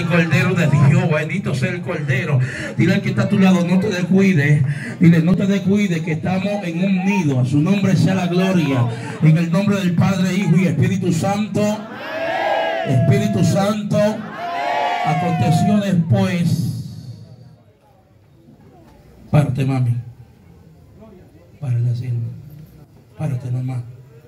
Cordero de Dios, bendito sea el Cordero. Dile al que está a tu lado, no te descuides. Dile, no te descuides, que estamos en un nido. A su nombre sea la gloria. En el nombre del Padre, Hijo y Espíritu Santo. Espíritu Santo. Aconteció después. Párate, mami. Párate, así. Párate, mamá.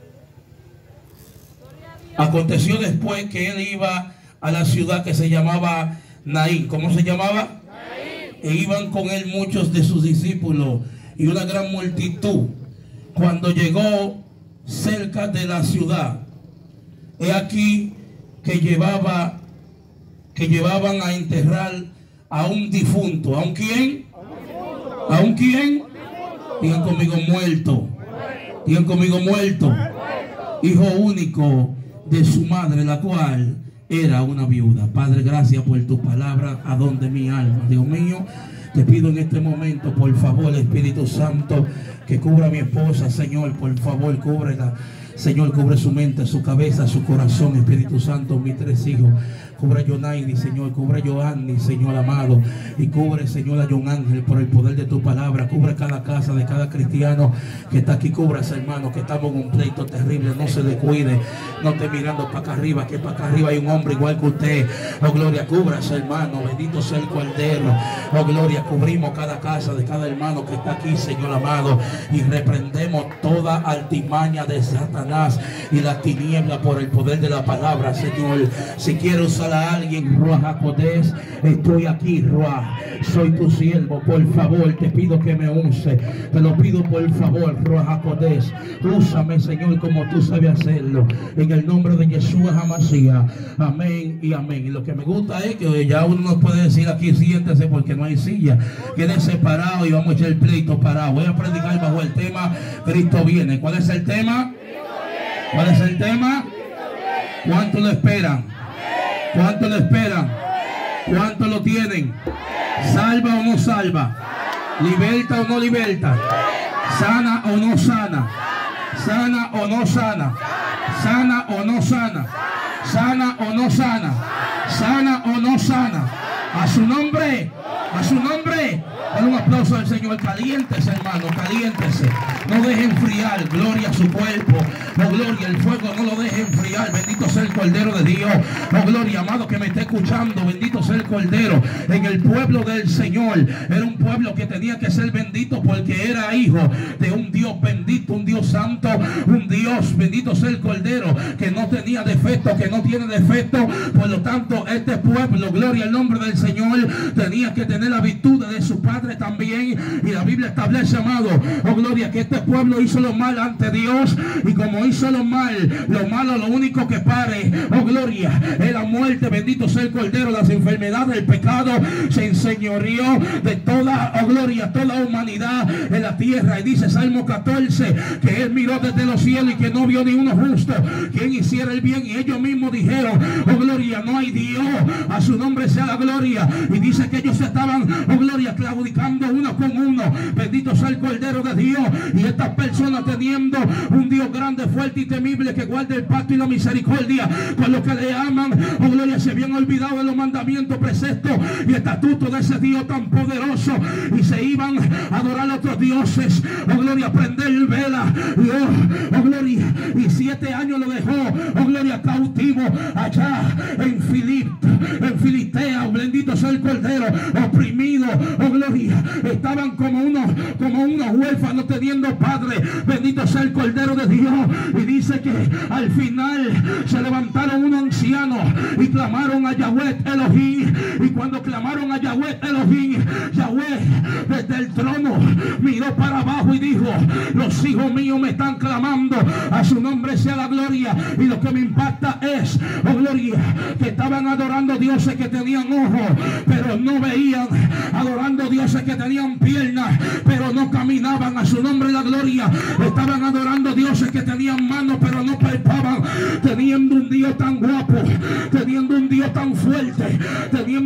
Aconteció después que él iba a la ciudad que se llamaba Naín. ¿Cómo se llamaba? Naín. E iban con él muchos de sus discípulos y una gran multitud. Cuando llegó cerca de la ciudad, he aquí que llevaban a enterrar a un difunto. ¿A un quién? ¿A un quién? Digan conmigo, muerto. Digan conmigo, muerto. Hijo único de su madre, la cual era una viuda. Padre, gracias por tu palabra, a donde mi alma. Dios mío, te pido en este momento, por favor, Espíritu Santo, que cubra a mi esposa, Señor, por favor, cúbrela. Señor, cubre su mente, su cabeza, su corazón, Espíritu Santo, mis tres hijos. Cubre a Yonaidi, Señor, cubre a Joanny, Señor amado, y cubre, Señor, a John Ángel por el poder de tu palabra. Cubre cada casa de cada cristiano que está aquí. Cubre a ese hermano que estamos en un pleito terrible. No se descuide, no esté mirando para acá arriba, que para acá arriba hay un hombre igual que usted. Oh, gloria, cubra a ese hermano, bendito sea el Cordero. Oh, gloria, cubrimos cada casa de cada hermano que está aquí, Señor amado, y reprendemos toda altimaña de Satanás y la tiniebla por el poder de la palabra, Señor. Si quiere usar a alguien, Ruach HaKodesh, estoy aquí, Ruach, soy tu siervo. Por favor, te pido que me use, te lo pido por favor, Ruach HaKodesh, úsame, Señor, como tú sabes hacerlo, en el nombre de Yeshua HaMashiach, amén y amén. Y lo que me gusta es que ya uno no puede decir aquí, siéntese, porque no hay silla, quédese parado y vamos a echar el pleito parado. Voy a predicar bajo el tema Cristo viene. ¿Cuál es el tema? ¿Cuál es el tema? ¿Cuánto lo esperan? ¿Cuánto lo esperan? ¿Cuánto lo tienen? ¿Salva o no salva? ¿Liberta o no liberta? ¿Sana o no sana? ¿Sana o no sana? ¿Sana o no sana? ¿Sana o no sana? ¿Sana o no sana? A su nombre, a su nombre. Dale un aplauso al Señor. Caliéntese, hermano, caliéntese. No deje enfriar, gloria a su cuerpo. Oh, gloria, el fuego no lo deje enfriar. Bendito sea el Cordero de Dios. Oh, gloria, amado que me esté escuchando. Bendito sea el Cordero. En el pueblo del Señor, era un pueblo que tenía que ser bendito porque era hijo de un Dios bendito, un Dios santo, un Dios, bendito sea el Cordero, que no tenía defecto, que no tiene defecto. Por lo tanto, este pueblo, gloria al nombre del Señor, tenía que tener la virtud de su padre también. Y la Biblia establece, amado, oh gloria, que este pueblo hizo lo mal ante Dios, y como hizo lo malo, lo único que pare, oh gloria, es la muerte. Bendito sea el Cordero. Las enfermedades, el pecado se enseñoreó de toda, oh gloria, toda humanidad en la tierra. Y dice Salmo 14 que él miró desde los cielos y que no vio ni uno justo quien hiciera el bien, y ellos mismos dijeron, oh gloria, no hay Dios, a su nombre sea la gloria. Y dice que ellos estaban, oh gloria, claudicando uno con uno. Bendito sea el Cordero de Dios. Y estas personas, teniendo un Dios grande, fuerte y temible, que guarda el pacto y la misericordia con los que le aman, oh gloria, se habían olvidado de los mandamientos, preceptos y estatutos de ese Dios tan poderoso, y se iban a adorar a otros dioses, oh gloria, a prender vela, oh gloria, y 7 años lo dejó, oh gloria, cautivo allá en Filistea. Bendito sea el Cordero, oprimido, oh gloria, estaban como unos huérfanos teniendo padre. Bendito sea el Cordero de Dios. Y dice que al final se levantaron unos ancianos y clamaron a Yahweh Elohim. Y cuando clamaron a Yahweh Elohim, Yahweh desde el trono miró para abajo y dijo, los hijos míos me están clamando, a su nombre sea la gloria. Y lo que me impacta es, oh gloria, que estaban adorando dioses que tenían ojos pero no veían, adorando dioses que tenían piernas pero no caminaban, a su nombre la gloria. Estaban adorando dioses que tenían manos pero no palpaban, teniendo un Dios tan guapo, teniendo un Dios tan fuerte, teniendo un Dios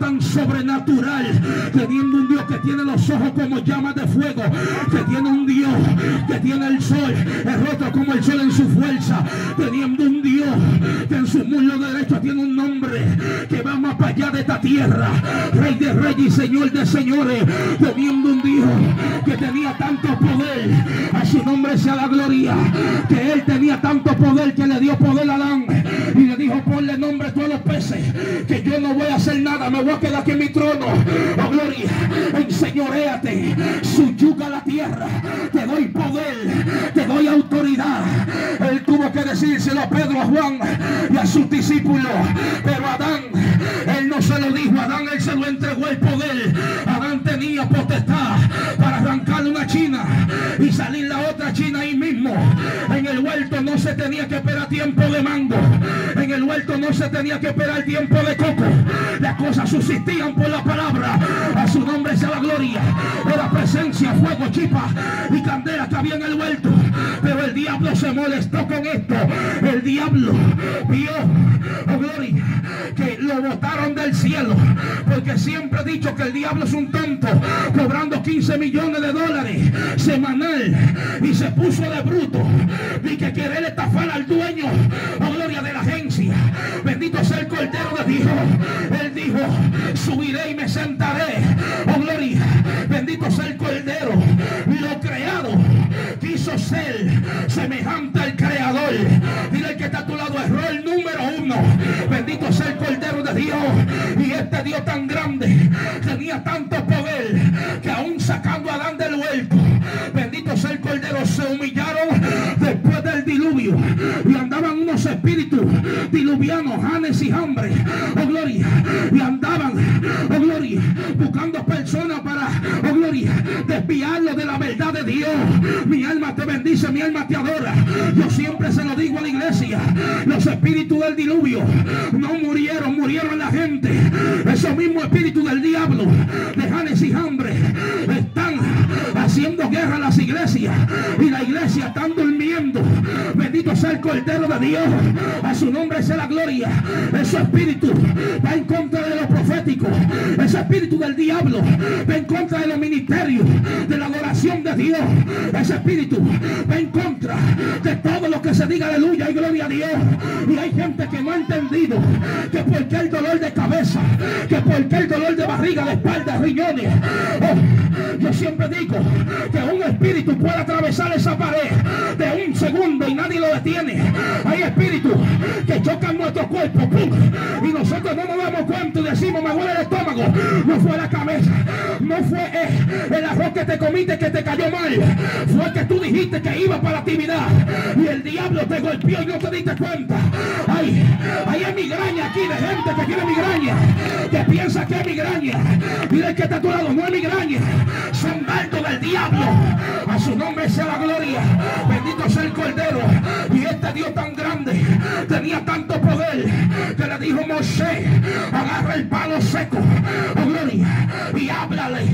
tan sobrenatural, teniendo un Dios que tiene los ojos como llamas de fuego, que tiene un Dios que tiene el sol, el rostro como el sol en su fuerza, teniendo un Dios que en su muslo derecho tiene un nombre que va más para allá de esta tierra, Rey de reyes y Señor de señores, teniendo un Dios que tenía tanto poder, a su nombre sea la gloria, que él tenía tanto poder que le dio poder a Adán y le dijo: ponle nombre a todos los peces, que yo no voy a hacer nada, me voy a quedar aquí en mi trono. Oh gloria, enseñoréate, subyuga la tierra, te doy poder, te doy autoridad. Él tuvo que decírselo a Pedro, a Juan y a sus discípulos, pero a Adán él no se lo dijo. A Adán él se lo entregó el poder. Adán tenía potestad para arrancarle una china y salir la otra china ahí mismo. En el huerto no se tenía que esperar tiempo de mango, en el huerto no se tenía que esperar tiempo de coco. Las cosas subsistían por la palabra. A su nombre sea la gloria. Era presencia, fuego, chispa y candela que había en el huerto. Pero el diablo se molestó con esto. El diablo vio, oh gloria, que lo botaron del cielo, porque siempre he dicho que el diablo es un tonto, cobrando 15 millones de dólares semanal, y se puso de bruto y que querer estafar al dueño, oh gloria, de la agencia. Bendito sea el Cordero de Dios. Él dijo: subiré y me sentaré, oh gloria, bendito sea el Cordero. Lo creado quiso ser semejante al Creador. Dile al que está a tu lado: error número 1. Bendito sea el Cordero de Dios. Y este Dios tan grande tenía tanto poder que aún sacando a Adán del huerto, bendito sea el Cordero, se humillaron después del diluvio y andaban unos espíritus diluvianos, Janes y Jambres, oh gloria, y andaban, oh gloria, buscando personas para, oh gloria, desviarlo de la verdad de Dios. Mi alma te bendice, mi alma te adora. Yo siempre se lo digo a la iglesia: los espíritus del diluvio no murieron, murieron la gente. Esos mismos espíritus del diablo, de Janes y Jambres, están haciendo guerra a las iglesias, y la iglesia están durmiendo. Bendito sea el Cordero de Dios. A su nombre sea la gloria. Ese espíritu va en contra de lo profético. Ese espíritu del diablo va en contra de los ministerios, de la adoración de Dios. Ese espíritu va en contra de todo lo que se diga aleluya y gloria a Dios. Y hay gente que no ha entendido que por qué el dolor de cabeza, que por qué el dolor de barriga, de espalda, riñones. Yo siempre digo que un espíritu puede atravesar esa pared de un segundo y nadie lo detiene. Hay espíritus que chocan nuestro cuerpo, ¡pum!, y nosotros no nos damos cuenta y decimos: me duele el estómago. No fue la cabeza, no fue el arroz que te comiste que te cayó mal, fue que tú dijiste que iba para la actividad y el diablo te golpeó y no te diste cuenta. Hay migraña aquí de gente que tiene migraña, que piensa que es migraña. Mira que está a tu lado: no es migraña, son dardos del diablo. A su nombre sea la gloria. Bendito sea el Cordero. Y este Dios tan grande tenía tanto poder que le dijo: Moisés, agarra el palo seco, oh gloria, y háblale.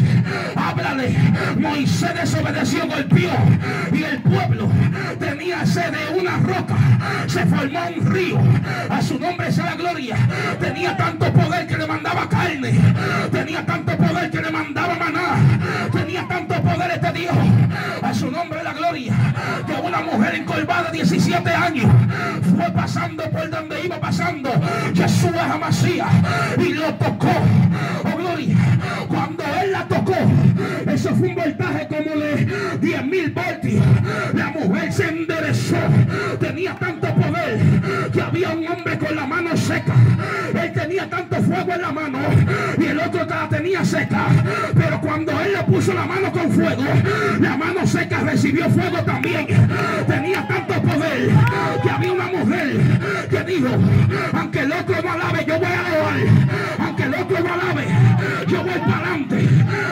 Moisés desobedeció, golpeó, y el pueblo tenía sed de una roca, se formó un río. A su nombre sea la gloria. Tenía tanto poder que le mandaba carne, tenía tanto poder que le mandaba maná, tenía tanto poder este Dios. A su nombre la gloria. Que una mujer encorvada de 17 años fue pasando por donde iba pasando Jesús Amasías y lo tocó, oh gloria. Cuando él la tocó, eso fue un voltaje como de 10.000 voltios. La mujer se enderezó. Tenía tanto poder que había un hombre con la mano seca. Él tenía tanto fuego en la mano y el otro la tenía seca, pero cuando él le puso la mano con fuego, la mano seca recibió fuego también. Tenía tanto poder que había una mujer que dijo: aunque el otro no alabe, yo voy a alabar. Aunque el otro no alabe, yo voy para adelante.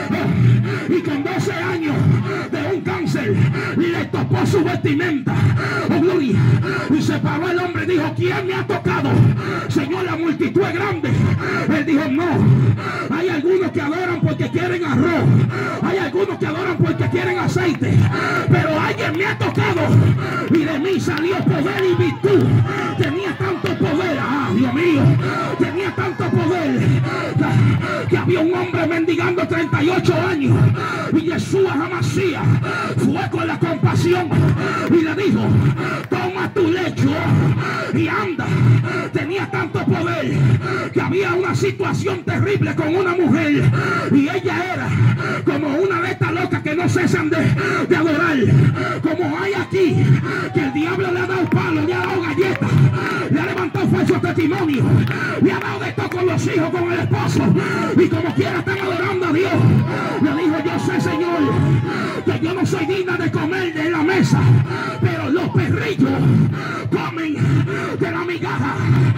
Y con 12 años de un cáncer, le tocó su vestimenta, oh gloria, y se paró el hombre y dijo: ¿quién me ha tocado? Señor, la multitud es grande. Él dijo: no, hay algunos que adoran porque quieren arroz, hay algunos que adoran porque quieren aceite, pero alguien me ha tocado y de mí salió poder y virtud. Tenía tanto poder, Dios mío, tenía tanto poder cuenta que había un hombre mendigando 38 años y Jesús Amasías fue con la compasión y le dijo: toma tu lecho y anda. Tenía tanto poder que había una situación terrible con una mujer y ella era como una de estas locas que no cesan de adorar. Como hay aquí que el diablo le ha dado palo, le ha dado galletas, le ha levantado falsos testimonios, le ha dado de todo con los hijos, con el esposo, y como quiera están adorando a Dios. Le dijo: yo sé, Señor, que yo no soy digna de comer de la mesa, pero los perrillos comen de la migaja.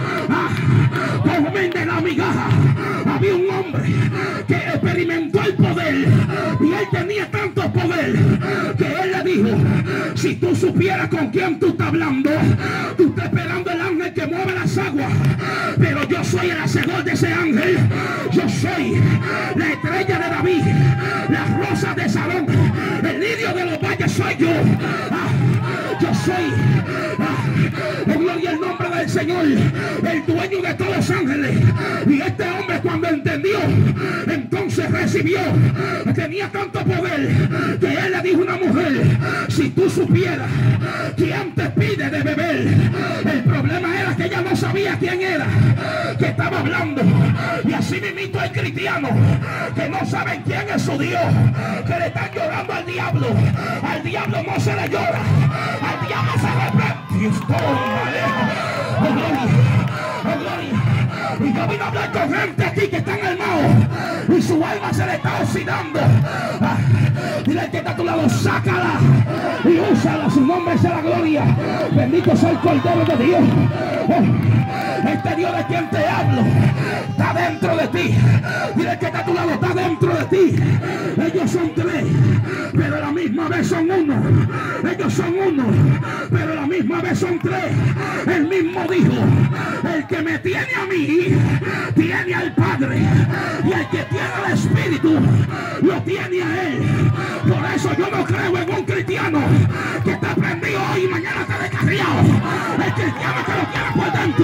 Comen de la migaja. Había un hombre que experimentó el poder y él tenía tanto poder que él le dijo: si tú supieras con quién tú estás hablando, tú estás esperando el ángel que mueve las aguas, pero yo soy el hacedor de ese ángel. Yo soy la estrella de David, la rosa de Salón, el lirio de los valles soy yo. Yo soy, gloria al nombre del Señor, el dueño de todos los ángeles. Y este hombre, cuando entendió, entonces recibió. Tenía tanto poder que él le dijo a una mujer: si tú supieras quién te pide de beber. El problema era que ella no sabía quién era que estaba hablando. Y así mismito hay cristianos que no saben quién es su Dios, que le están llorando al diablo. Al diablo no se le llora, al diablo se reprende. Oh, gloria, oh, gloria. Y yo vine a hablar con gente aquí que están armados y su alma se le está oxidando. Dile al que está a tu lado: sácala y úsala, su nombre sea la gloria. Bendito sea el Cordero de Dios. Este Dios de quien te hablo está dentro de ti. Dile al que está a tu lado: está dentro de ti. Ellos son tres, pero a la misma vez son uno. Ellos son uno, pero a la misma vez son tres. El mismo dijo: el que me tiene a mí tiene al Padre, y el que tiene al Espíritu lo tiene a él. Por eso yo no creo en un cristiano que está prendido hoy y mañana está descarriado. El cristiano que lo tiene por dentro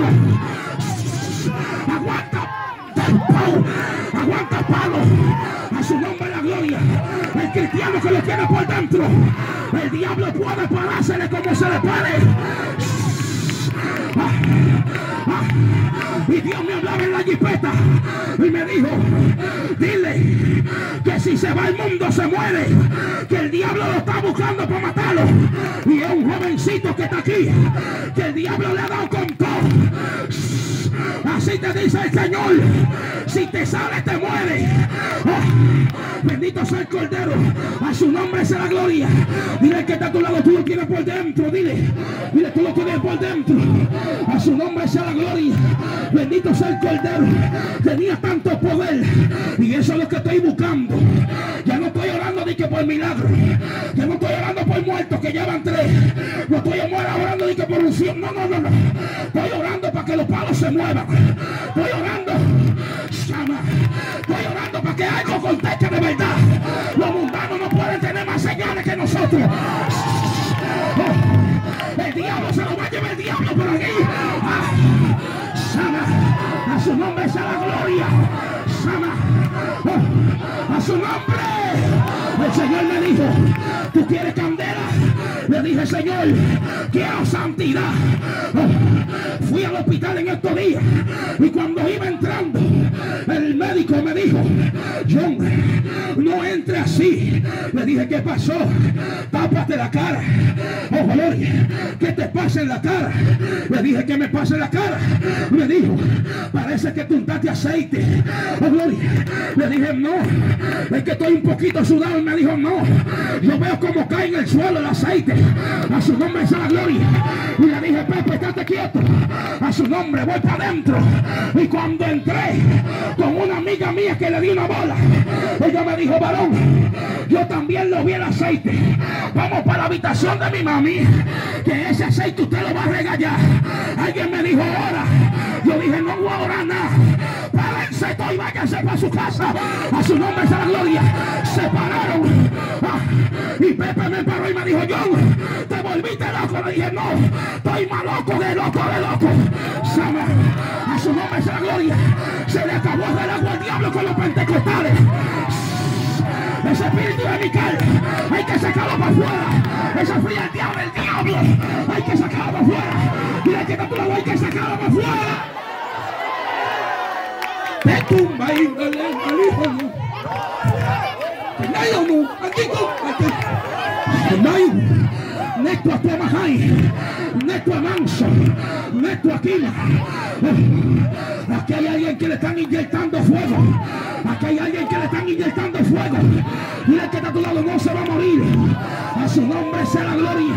aguanta palo. A su nombre la gloria. El cristiano que lo tiene por dentro, el diablo puede parársele como se le pare. Y Dios me hablaba en la jipeta y me dijo: dile que si se va el mundo se muere, que el diablo lo está buscando para matarlo. Y es un jovencito que está aquí, que el diablo le ha dado con todo. Así te dice el Señor: si te sale te muere. Bendito sea el Cordero, a su nombre sea la gloria. Dile que está a tu lado: tú lo tienes por dentro. Dile, tú lo tienes por dentro. A su nombre sea la gloria. Bendito sea el Cordero. Tenía tanto poder, y eso es lo que estoy buscando. Ya no estoy orando de que por milagro, ya no estoy orando por muertos que llevan tres, no estoy orando de que por unción. No. Estoy orando para que los palos se muevan. Estoy orando, estoy orando para que algo conteste de verdad. Los mundanos no pueden tener más señales que nosotros. El diablo se lo va a llevar el diablo por aquí. A su nombre sea la gloria. A su nombre. El Señor me dijo: ¿tú quieres candela? Le dije: Señor, quiero santidad. Fui al hospital en estos días y cuando iba entrando, el médico me dijo: John, no entre así. Le dije: ¿qué pasó? Tápate la cara. Oh, gloria, ¿qué te pasa en la cara? Le dije: ¿qué me pasa en la cara? Me dijo: parece que tú untaste aceite. Oh, gloria. Le dije: no, es que estoy un poquito sudado. Y me dijo: no, yo veo como cae en el suelo el aceite. A su nombre sea la gloria. Y le dije: Pepe, estate quieto. A su nombre, voy para adentro. Y cuando entré con una amiga mía que le di una bola, ella me dijo: varón, yo también lo vi el aceite. Vamos para la habitación de mi mami, que ese aceite usted lo va a regallar. Alguien me dijo: ora. Yo dije: no voy a orar nada. Párense todos y váyanse para su casa. A su nombre sea la gloria. Se pararon. Y Pepe me paró y me dijo: John, te volviste loco. Le dije: no, estoy más loco de loco. A su nombre sea la gloria. Se le acabó el agua al diablo. diablo con los pentecostales. Ese espíritu de Miquel hay que sacarlo para afuera. Esa fría del diablo hay que sacarlo para afuera. Mira que está tu lado, hay que sacarlo para afuera. Te tumba y al hijo no. Tenayo no, aquí tú, Tenayo, Neto a Temajay, Neto a Manso, Neto a Quila. Aquí hay alguien que le están inyectando fuego. Aquí hay alguien que le están inyectando fuego. Mira que está a tu lado, no se va a morir. A su nombre sea la gloria.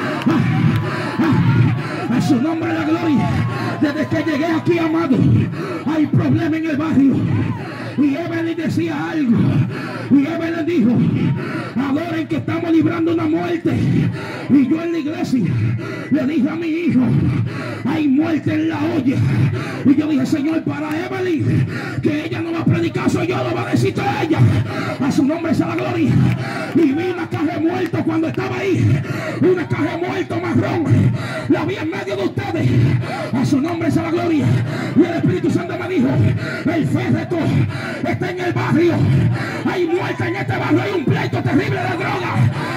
A su nombre la gloria. Desde que llegué aquí, amado, hay problema en el barrio. Y Evelyn decía algo. Y Evelyn dijo: adoren que estamos librando una muerte. Y yo en la iglesia le dije a mi hijo: hay muerte en la olla. Y yo dije: Señor, para Evelyn, que ella no va a predicar, soy yo, lo va a decir a ella. A su nombre sea la gloria. Y vi una caja de muertos cuando estaba ahí. Una caja de muertos marrón. La vi en medio de ustedes. A su nombre sea la gloria. Y el Espíritu Santo me dijo: el féretro está en el barrio. Hay muerte en este barrio. Hay un pleito terrible de droga.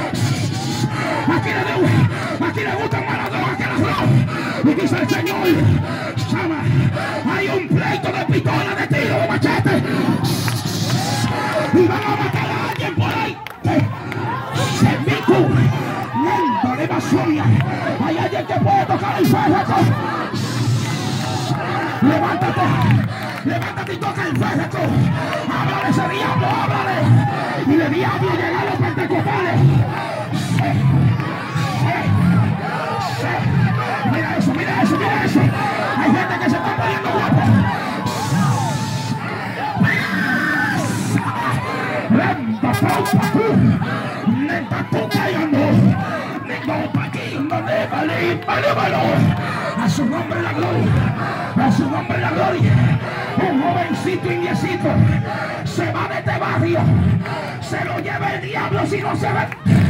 Aquí le gustan más las drogas que las drogas. Y dice el Señor: Sama, hay un pleito de pistola, de tiro, de machete. Y van a matar a alguien por ahí. Semicu, Nendo de Basoria. Hay alguien que puede tocar el féretro. Levántate y toca el féretro. Háblale ese diablo, háblale. Y el diablo llega a los pentecostales. Mira eso, mira eso, mira eso. Hay gente que se está poniendo guapa. A su nombre la gloria. A su nombre la gloria. Un jovencito indiecito se va de este barrio. Se lo lleva el diablo si no se ve.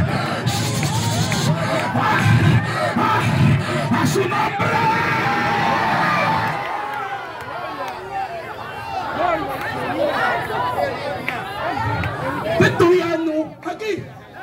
A su nombre. Estudiando aquí.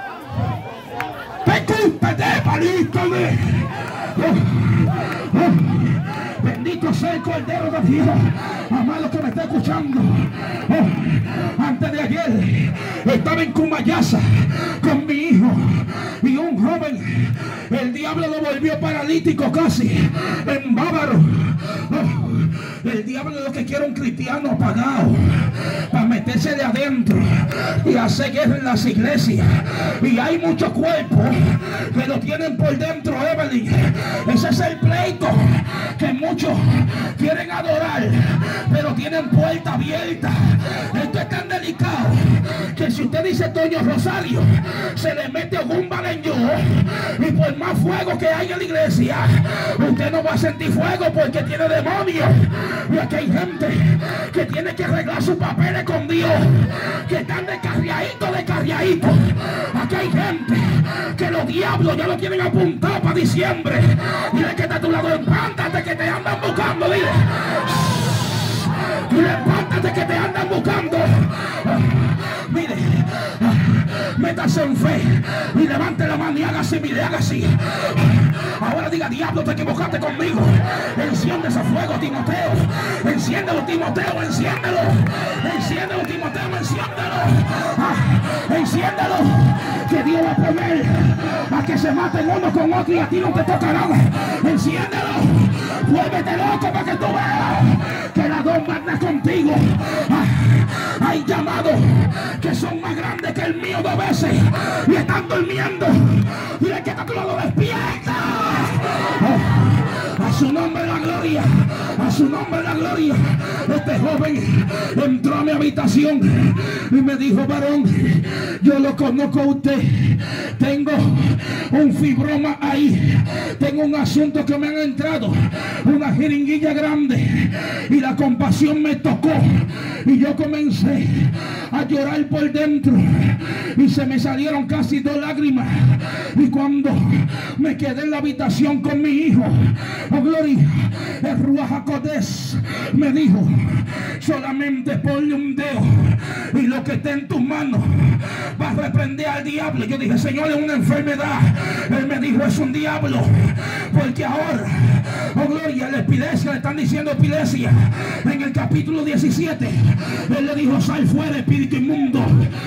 Bendito sea el Cordero de Dios. Amado que me está escuchando, antes de ayer estaba en Cumayasa con mi hijo y un joven. El diablo lo volvió paralítico casi en Bávaro. El diablo lo que quiere un cristiano apagado para meterse de adentro y hacer guerra en las iglesias. Y hay muchos cuerpos que lo tienen por dentro, Evelyn. Ese es el pleito que muchos quieren adorar, pero tienen puerta abierta. Esto es tan delicado que si usted dice Toño Rosario, se le mete algún balenyo, y por más fuego que haya en la iglesia, usted no va a sentir fuego porque tiene demonios. Y aquí hay gente que tiene que arreglar sus papeles con Dios, que están de carriadito. Aquí hay gente que los diablos ya lo tienen apuntado para diciembre. Dile que está a tu lado: levántate que te andan buscando. Dile: levántate que te andan buscando. Mire, métase en fe y levante la mano y haga así, mire, haga así. Ahora diga: diablo, te equivocaste conmigo. Enciende ese fuego, Timoteo. Enciéndelo, Timoteo, enciéndelo. Enciéndelo, Timoteo, enciéndelo. Enciéndelo, que Dios va a poner a que se maten uno con otro y a ti no te toca nada. Enciéndelo, vuélvete loco para que tú veas que la bomba anda contigo. Hay llamados que son más grandes que el mío 2 veces y están durmiendo. Dile que está a tu lado: despierta. A su nombre la gloria. A su nombre la gloria. Este joven entró a mi habitación y me dijo: varón, yo lo conozco a usted. Tengo un fibroma ahí. Tengo un asunto que me han entrado, una jeringuilla grande, y la compasión me tocó. Y yo comencé a llorar por dentro y se me salieron casi 2 lágrimas. Y cuando me quedé en la habitación con mi hijo, oh gloria, el Ruach HaKodesh me dijo: solamente ponle un dedo que esté en tus manos. Vas a reprender al diablo. Yo dije, Señor, es una enfermedad. Él me dijo, es un diablo. Porque ahora, oh gloria, la epilepsia, le están diciendo epilepsia. En el capítulo 17, Él le dijo, sal fuera, espíritu inmundo.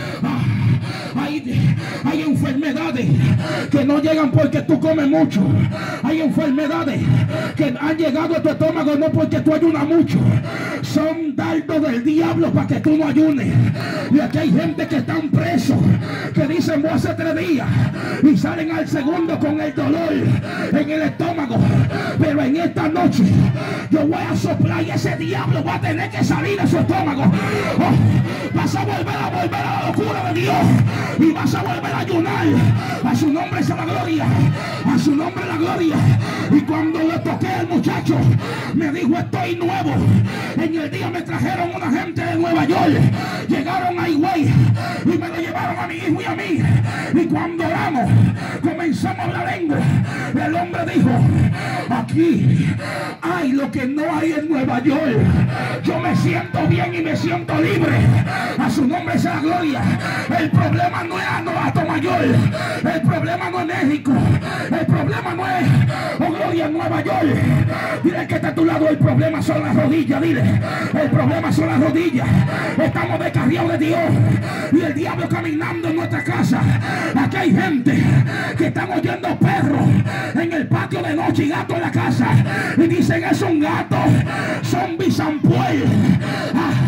Hay enfermedades que no llegan porque tú comes mucho. Hay enfermedades que han llegado a tu estómago no porque tú ayunas mucho. Son dardos del diablo para que tú no ayunes. Y aquí hay gente que están presos, que dicen, voy hace 3 días, y salen al segundo con el dolor en el estómago. Pero en esta noche yo voy a soplar y ese diablo va a tener que salir de su estómago. Vas a volver a la locura de Dios y vas a volver a ayunar. A su nombre sea la gloria, a su nombre la gloria. Y cuando le toqué al muchacho, me dijo, estoy nuevo. En el día me trajeron una gente de Nueva York, llegaron a Higüey y me lo llevaron a mi hijo y a mí. Y cuando oramos, comenzamos la lengua. El hombre dijo, aquí hay lo que no hay en Nueva York. Yo me siento bien y me siento libre. A su nombre sea la gloria. El problema no es Mayor, el problema no es México, el problema no es, oh gloria, Nueva York. Dile que está a tu lado, el problema son las rodillas. Dile, el problema son las rodillas. Estamos descarriados de Dios y el diablo caminando en nuestra casa. Aquí hay gente que están oyendo perros en el patio de noche y gatos en la casa y dicen, es un gato, son bisampuel.